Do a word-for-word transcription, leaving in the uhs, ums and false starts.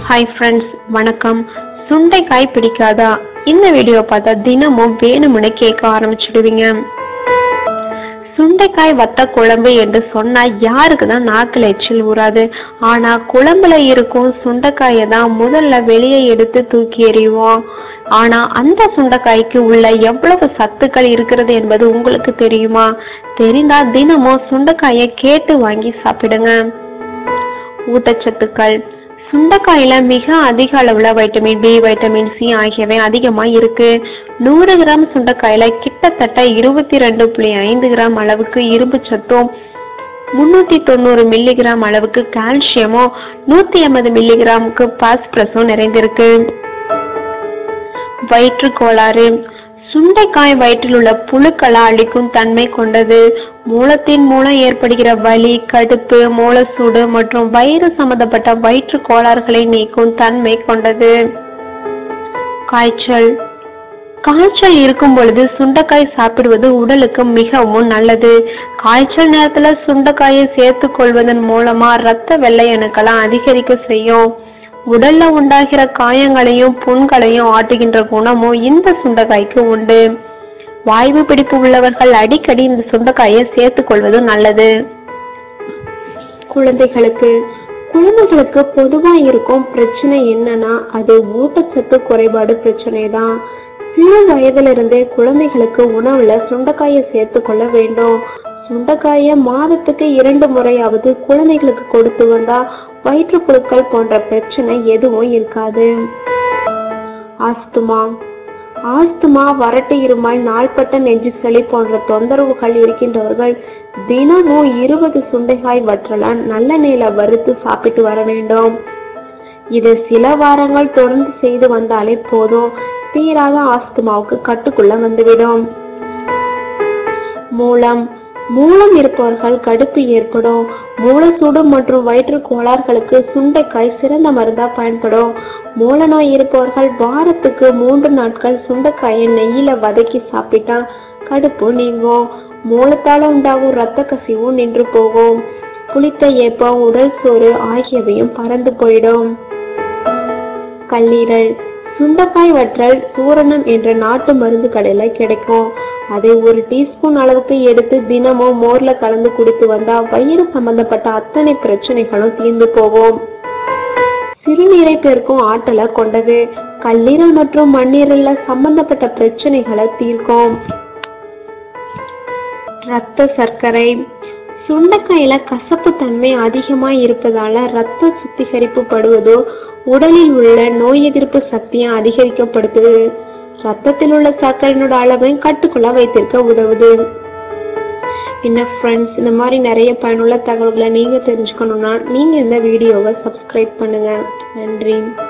Hi friends, வணக்கம். சுண்டைக்காய் பிடிக்காதா? இந்த வீடியோ பார்த்தா தினமும் வேணும்னு கேட்க ஆரம்பிச்சிடுவீங்க. சுண்டைக்காய் வத்த குழம்பு என்று சொன்னா யாருக்கு தான் நாக்குல எச்சில் ஊறாது. ஆனா குழம்புல இருக்கும் சுண்டைக்காயை தான் முதல்ல வெளியே எடுத்து தூக்கி எறிவோம். ஆனா அந்த சுண்டைக்காய்க்கு உள்ள எவ்வளவு சத்துக்கள் இருக்கிறது என்பது உங்களுக்கு தெரியுமா? தெரிந்தா தினமும் சுண்டைக்காயை கேட்டு வாங்கி சாப்பிடுங்க. ஊட்டச்சத்துக்கள். சுண்டைக்காயில மிக அதிக அளவுல வைட்டமின் பி, வைட்டமின் சி ஆகியவை அதிகமா இருக்கு. நூறு கிராம் சுண்டைக்காயில கிட்டத்தட்ட இருபத்தி ரெண்டு புள்ளி ஐந்து கிராம் அளவுக்கு இரும்பு சத்தும், முன்னூத்தி தொண்ணூறு மில்லிகிராம் அளவுக்கு கால்சியமும், நூத்தி ஐம்பது மில்லிகிராமுக்கு பாஸ்பரஸும் நிறைந்திருக்கு. வயிற்று கோளாறு. சுண்டைக்காய் வயிற்றில் உள்ள புழுக்களை அழிக்கும் தன்மை கொண்டது. மூலத்தின் மூலம் ஏற்படுகிற வலி, கடுப்பு, மூலசூடு மற்றும் வயிறு சம்பந்தப்பட்ட வயிற்று கோளாறுகளை நீக்கும் தன்மை கொண்டது. காய்ச்சல். காய்ச்சல் இருக்கும் பொழுது சுண்டைக்காய் சாப்பிடுவது உடலுக்கு மிகவும் நல்லது. காய்ச்சல் நேரத்துல சுண்டைக்காயை சேர்த்து கொள்வதன் மூலமா இரத்த வெள்ளை அணுக்களை அதிகரிக்க செய்யும். உடல்ல உண்டாகிற காயங்களையும் புண்களையும் ஆட்டுகின்ற குணமும் இந்த சுண்டைக்காய்க்கு உண்டு. வாய்வு பிடிப்பு உள்ளவர்கள் அடிக்கடி இந்த சுண்டைக்காயை சேர்த்து கொள்வது நல்லது. குழந்தைகளுக்கு குழந்தைகளுக்கு பொதுவா இருக்கும் பிரச்சனை என்னன்னா அது ஊட்டச்சத்து குறைபாடு பிரச்சனை தான். சிறு வயதிலிருந்தே குழந்தைகளுக்கு உணவுல சுண்டைக்காயை சேர்த்து கொள்ள வேண்டும். சுண்டைக்காயை மாதத்துக்கு இரண்டு முறையாவது குழந்தைகளுக்கு கொடுத்து வந்தா வயிற்றுப்புழுக்கள் போன்ற பிரச்சனை எதுவும் இருக்காது. ஆஸ்துமா. ஆஸ்துமா, வறட்டு இருமல், நாள்பட்ட நெஞ்சு சளி போன்ற தொந்தரவுகள் இருக்கின்றவர்கள் தினமும் இருபது சுண்டைக்காய் வற்றலாம் நல்லெண்ணெயில வறுத்து சாப்பிட்டு வர வேண்டும். இது சில வாரங்கள் தொடர்ந்து செய்து வந்தாலே போதும், தீராத ஆஸ்துமாவுக்கு கட்டுக்குள்ள வந்துவிடும். மூலம். மூலம் இருப்பவர்கள் கடுப்பு ஏற்படும். மூலசூடு மற்றும் வயிற்று கோளாறுகளுக்கு சுண்டைக்காய் சிறந்த மருந்தா பயன்படும். மூல நோய் இருப்பவர்கள் வாரத்துக்கு மூன்று நாட்கள் சுண்டைக்காயை நெய்யில வதக்கி சாப்பிட்டா கடுப்பு நீங்கும். மூலத்தால உண்டாகும் இரத்த கசிவும் நின்று போகும். புளித்த ஏப்பம், உடல் சோறு ஆகியவையும் பறந்து போயிடும். கல்லீரல். சுண்டைக்காய் வற்றல் சூரணம் என்ற நாட்டு மருந்து கடையில கிடைக்கும். அதை ஒரு டீஸ்பூன் அளவுக்கு எடுத்து தினமும் மோர்ல கலந்து குடித்து வந்தா வயிறு சம்பந்தப்பட்ட அத்தனை பிரச்சனைகளும் தீர்ந்து போகும். சிறுநீரை பெருக்கும் ஆற்றலை கொண்டது. கல்லீரல் மற்றும் மண்ணீரல்ல சம்பந்தப்பட்ட பிரச்சனைகளை தீர்க்கும். இரத்த சர்க்கரை. சுண்டைக்காயில கசப்பு தன்மை அதிகமா இருப்பதால இரத்த சுத்திகரிப்பு படுவதோ உடலில் உள்ள நோய் எதிர்ப்பு சக்தியை அதிகரிக்கப்படுத்துது. ரத்தத்தில் உள்ள சர்க்கரையினோட அளவை கட்டுக்குள்ள வைத்திருக்க உதவுது. என்ன ஃப்ரெண்ட்ஸ், இந்த மாதிரி நிறைய பயனுள்ள தகவல்களை நீங்க தெரிஞ்சுக்கணும்னா நீங்க இந்த வீடியோவை சப்ஸ்கிரைப் பண்ணுங்க. நன்றி.